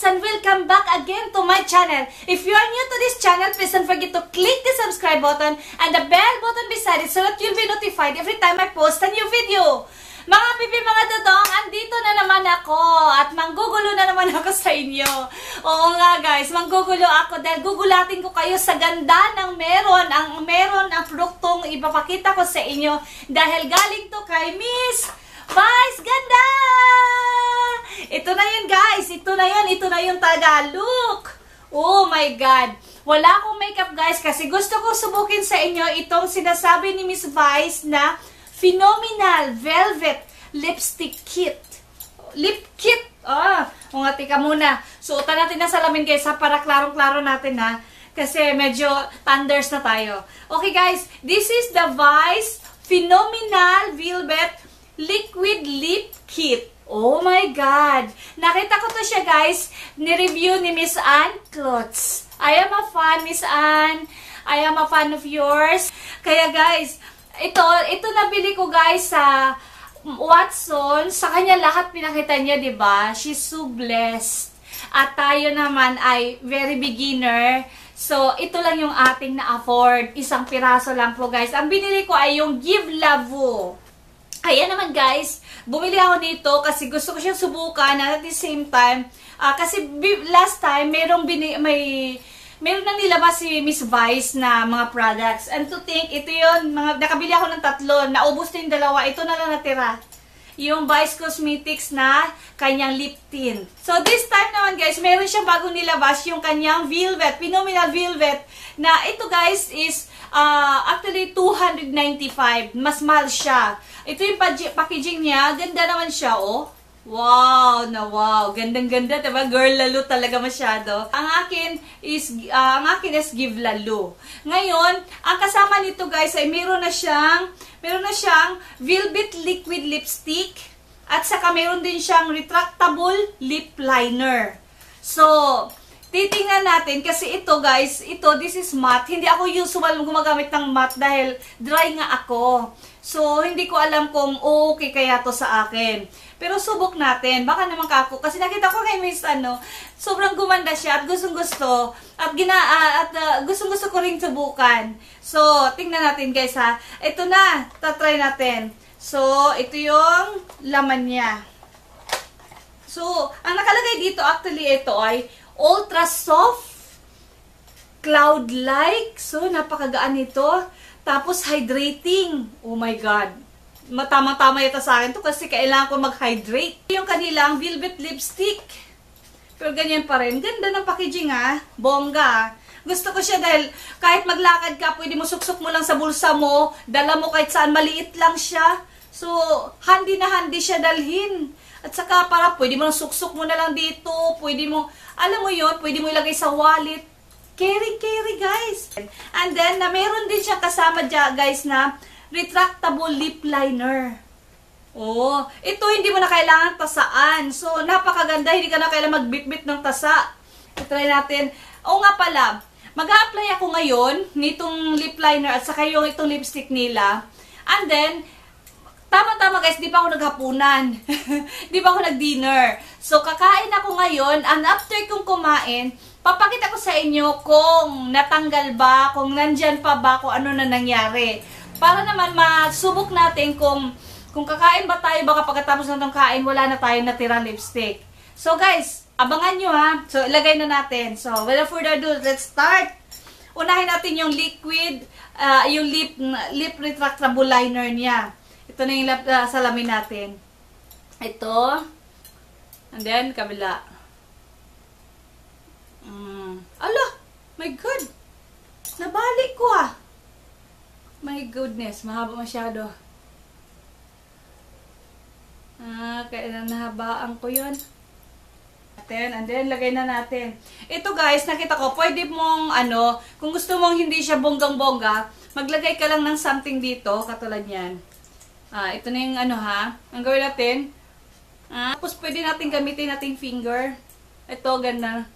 and welcome back again to my channel. If you are new to this channel, please don't forget to click the subscribe button and the bell button beside it so that you'll be notified every time I post a new video. Mga pipi, mga dodong, andito na naman ako at manggugulo na naman ako sa inyo. Oo nga guys, manggugulo ako dahil gugulatin ko kayo sa ganda ng meron ang produktong ipapakita ko sa inyo dahil galing to kay Miss Vice Ganda! Ito na yun guys, ito na yung Tagalog. Oh my God! Wala akong makeup guys kasi gusto ko subukin sa inyo itong sinasabi ni Miss Vice na Phenomenal Velvet Lipstick Kit. Lipkit! Mga tika muna. Suotan natin na salamin guys ha, para klarong-klaro natin ha. Kasi medyo thunders na tayo. Okay guys, this is the Vice Phenomenal Velvet Liquid Lip Kit. Oh my God! Nakita ko to siya guys, ni-review ni Miss Ann Clothes. I am a fan, Miss Ann. I am a fan of yours. Kaya guys, ito nabili ko guys sa Watson. Sa kanya lahat pinakita niya, 'di ba? She's so blessed. At tayo naman ay very beginner. So, ito lang yung ating na-afford. Isang piraso lang po guys. Ang binili ko ay yung Give Lavo. Kaya naman guys, bumili ako dito kasi gusto ko siyang subukan at the same time, kasi last time meron nang nilabas si Miss Vice na mga products. And to think, ito yun, nakabili ako ng 3, naubos na yung 2, ito na lang natira. Yung Vice Cosmetics na kanyang lip tint. So this time naman guys, meron siyang bagong nilabas, yung kanyang Velvet, Phenomenal Velvet, na ito guys is actually 295. Mas mahal siya. Ito yung packaging niya. Ganda naman siya, oh. Wow, na wow. Gandang-ganda, diba? Girl lalo talaga masyado. Ang akin is Give Lalo. Ngayon, ang kasama nito guys ay meron na siyang Velvet Liquid Lipstick at saka meron din siyang retractable lip liner. So, titingnan natin kasi ito guys, this is matte. Hindi ako usual gumagamit ng matte dahil dry nga ako. So, hindi ko alam kung okay kaya to sa akin. Pero subok natin. Baka naman kako. Kasi nakita ko kay Miss sobrang gumanda siya at gustong-gusto. At gustong-gusto ko rin subukan. So, tingnan natin guys ha. Ito na. Tatry natin. So, ito yung laman niya. So, ang nakalagay dito actually ito ay Ultra Soft Cloud-like. So, napakagaan ito. Tapos, hydrating. Oh my God. Matama-tama ito sa akin to kasi kailangan ko mag-hydrate. Yung kanilang Velvet Lipstick. Pero ganyan pa rin. Ganda ng packaging ha. Bongga. Gusto ko siya dahil kahit maglakad ka, pwede mo suksok mo lang sa bulsa mo. Dala mo kahit saan. Maliit lang siya. So, handy na handy siya dalhin. At saka para pwede mo suksok mo na lang dito. Pwede mo, alam mo yun, pwede mo ilagay sa wallet. Carry guys. And then, meron din siya kasama dyan guys na retractable lip liner. Oh, ito hindi mo na kailangan tasaan. So, napakaganda. Hindi ka na kailangan magbitbit ng tasa. I-try natin. Oo nga pala, mag-a-apply ako ngayon nitong lip liner at saka yung itong lipstick nila. And then, tama-tama guys, di pa ako naghapunan. Di pa ako nag-dinner. So, kakain ako ngayon. And after kong kumain, papakita ko sa inyo kung natanggal ba, kung nandyan pa ba, kung ano na nangyari. Para naman masubok natin kung kakain ba tayo, baka pagkatapos na itong kain, wala na tayong natirang lipstick. So guys, abangan nyo ha. So, ilagay na natin. So, without further ado, let's start. Unahin natin yung liquid, yung lip retractable liner niya. Ito na yung salamin natin. Ito. And then, kabila. Ala! My God! Nabalik ko ah! My goodness, mahaba masyado. Kaya nahabaan ko yun. And then, lagay na natin. Ito guys, nakita ko, pwede mong, kung gusto mong hindi siya bonggang-bongga, maglagay ka lang ng something dito, katulad yan. Ito na yung ang gawin natin. Tapos pwede natin gamitin nating finger. Ito, ganda.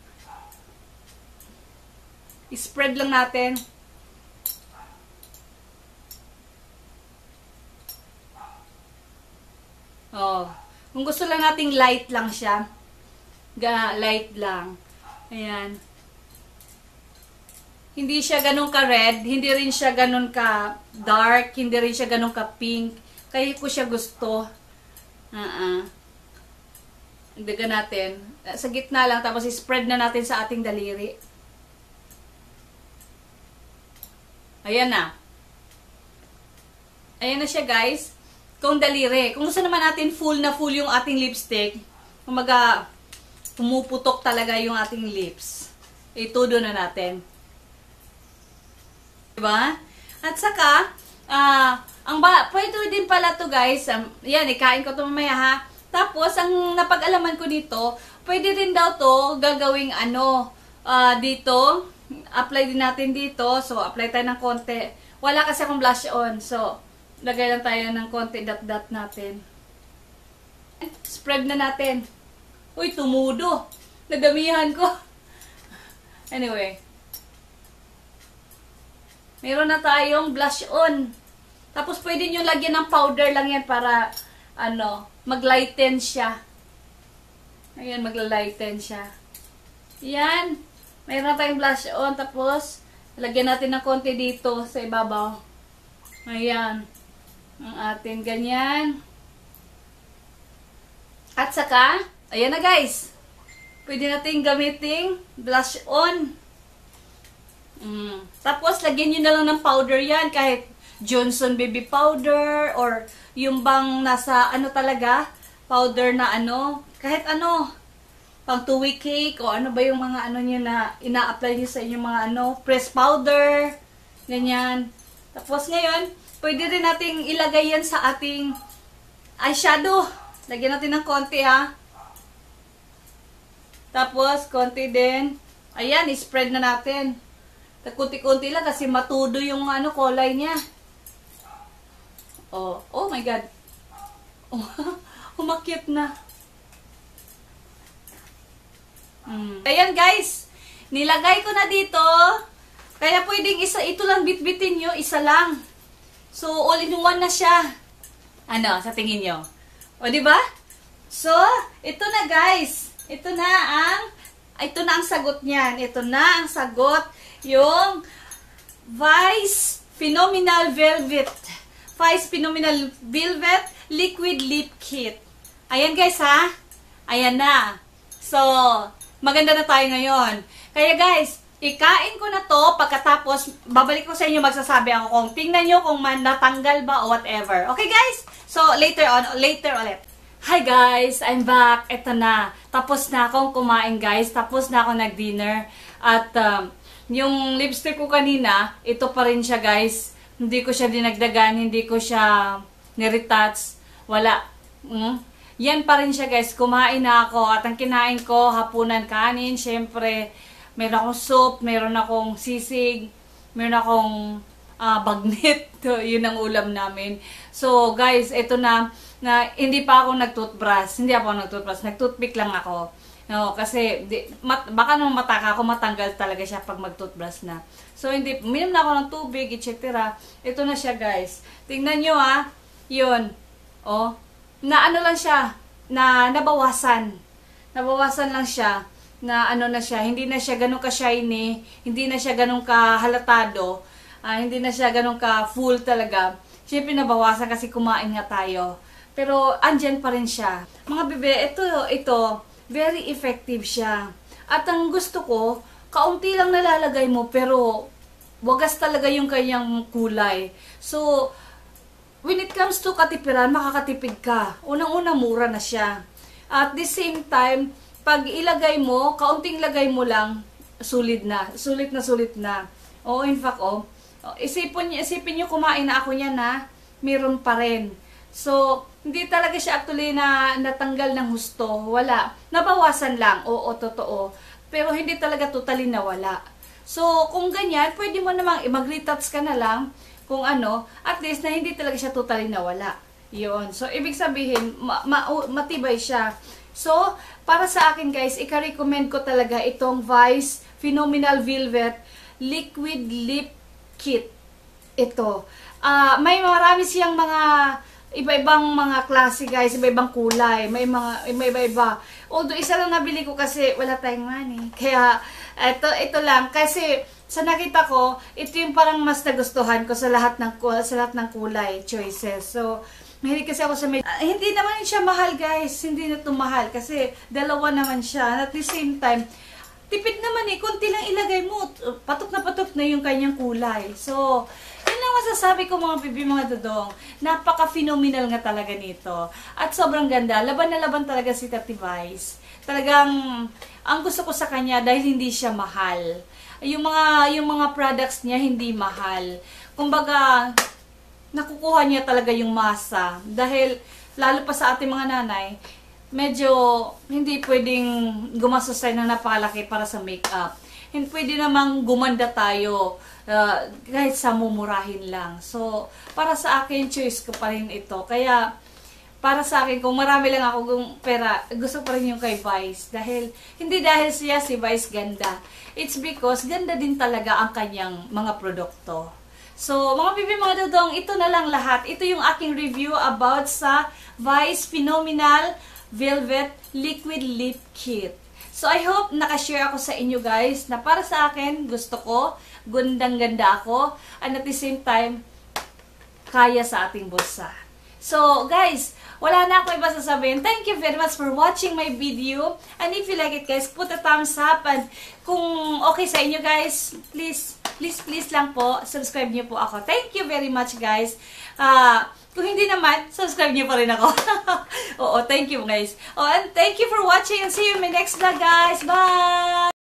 I-spread lang natin. Oh. Kung gusto lang nating light lang siya, Light lang. Ayan. Hindi siya ganun ka-red, hindi rin siya ganun ka-dark, hindi rin siya ganun ka-pink. Kaya ko siya gusto. Dagan natin. Sa gitna lang, tapos i-spread na natin sa ating daliri. Ayan na. Ayan na siya, guys. Kung daliri. Kung gusto naman natin full na full yung ating lipstick, kumaga, pumuputok talaga yung ating lips. Itudo na natin. Diba? At saka, pwede din pala to guys. Yan, ikain ko to mamaya ha. Tapos, ang napag-alaman ko dito, pwede din daw to gagawing dito. Apply din natin dito. So, apply tayo ng konti. Wala kasi akong blush on. So, lagay lang tayo ng konti dot-dot natin. Spread na natin. Uy, tumudo. Nadamihan ko. Anyway. Meron na tayong blush on. Tapos pwede nyo lagyan ng powder lang yan para mag-lighten siya. Ayan, mag-lighten siya. Yan. Meron na tayong blush on. Tapos, lagyan natin ng konti dito sa ibabaw. Ayan. Ang atin ganyan. At saka, ayan na guys. Pwede natin gamitin blush on. Tapos, lagyan nyo na lang ng powder yan. Kahit Johnson baby powder or yung bang nasa talaga, powder na kahit pang 2-week cake o ano ba yung mga nyo na ina-apply nyo sa inyong mga press powder, ganyan. Tapos ngayon, pwede rin nating ilagay yan sa ating eyeshadow. Lagyan natin ng konti ha. Tapos, konti din. Ayan, i-spread na natin. Kunti-kunti lang kasi matudo yung kulay niya. Oh my God. Umakyat na. Ayan guys. Nilagay ko na dito. Kaya pwedeng ito lang bitbitin nyo, isa lang. So, all in one na siya. Sa tingin nyo? O, diba? So, ito na guys. Ito na ang sagot niyan. Ito na ang sagot. Yung Vice Phenomenal Velvet Liquid Lip Kit. Ayan guys ha. Ayan na. So, maganda na tayo ngayon. Kaya guys, ikain ko na to. Pagkatapos, babalik ko sa inyo, magsasabi ako kung tingnan nyo kung natanggal ba o whatever. Okay guys? So, later ulit. Hi guys, I'm back. Ito na. Tapos na akong kumain guys. Tapos na ako nag-dinner. At, yung lipstick ko kanina, ito pa rin siya guys. Hindi ko siya dinagdagan, hindi ko siya niretouch. Wala. Yan pa rin siya guys. Kumain na ako. At ang kinain ko, hapunan kanin. Syempre, meron akong soup, meron akong sisig, meron akong bagnet. Yun ang ulam namin. So guys, ito na hindi pa ako nag-toothbrush. Hindi ako nag-toothbrush. Nag-toothpick lang ako. No, kasi baka nung mataka ako, matanggal talaga siya pag mag-toothbrush na. So, uminom na ako ng tubig, etc. Ito na siya, guys. Tingnan nyo, ha. Yun. Lang siya. Nabawasan. Nabawasan lang siya. Na siya. Hindi na siya ganun ka-shiny. Hindi na siya ganun ka-halatado. Hindi na siya ganun ka-full talaga. Siyempre, nabawasan kasi kumain nga tayo. Pero, andyan pa rin siya. Mga bebe, ito, very effective siya. At ang gusto ko, kaunti lang nalalagay mo, pero wagas talaga yung kanyang kulay. So, when it comes to katipiran, makakatipid ka. Unang-una, mura na siya. At the same time, pag ilagay mo, kaunting lagay mo lang, sulit na. Sulit na. In fact, isipin nyo kumain na ako niya na, meron pa rin. So, hindi talaga siya actually natanggal ng husto. Wala. Nabawasan lang. Oo, totoo. Pero hindi talaga totally nawala. So, kung ganyan, pwede mo namang mag-retouch ka na lang kung at least na hindi talaga siya totally nawala. Yun. So, ibig sabihin, matibay siya. So, para sa akin guys, ika-recommend ko talaga itong Vice Phenomenal Velvet Liquid Lip Kit. Ito. May marami siyang mga iba-ibang mga klase guys, iba-ibang kulay, may iba-iba. Although isa lang nabili ko kasi wala tayong money. Kaya ito lang kasi sa nakita ko, ito yung parang mas nagustuhan ko sa lahat ng kulay choices. So mahilig kasi ako sa hindi naman siya mahal guys, hindi na ito mahal kasi dalawa naman siya. At the same time, tipid naman konti lang ilagay mo, patok na yung kanyang kulay. So, yun lang masasabi ko mga bibi, mga dodong. Napaka-phenomenal nga talaga nito. At sobrang ganda. Laban na laban talaga si Tati Vice. Talagang, ang gusto ko sa kanya dahil hindi siya mahal. Yung mga products niya hindi mahal. Kumbaga, nakukuha niya talaga yung masa. Dahil, lalo pa sa ating mga nanay, medyo hindi pwedeng gumastos tayo ng napakalaki para sa makeup. Hindi pwede namang gumanda tayo kahit sa mumurahin lang. So, para sa akin, choice ko pa rin ito. Kaya, para sa akin, kung marami lang ako pera, gusto pa rin yung kay Vice. Hindi dahil siya si Vice ganda. It's because ganda din talaga ang kanyang mga produkto. So, mga bibi, mga dodong, ito na lang lahat. Ito yung aking review about sa Vice Phenomenal Velvet Liquid Lip Kit. So, I hope nakashare ako sa inyo guys na para sa akin, gusto ko, gandang-ganda ako, and at the same time, kaya sa ating bulsa. So, guys, wala na ako iba sasabihin. Thank you very much for watching my video. And if you like it guys, put a thumbs up. And kung okay sa inyo guys, please lang po, subscribe niyo po ako. Thank you very much guys. Kung hindi naman, subscribe niyo pa rin ako. Oo, thank you guys. And thank you for watching and see you in my next vlog guys. Bye!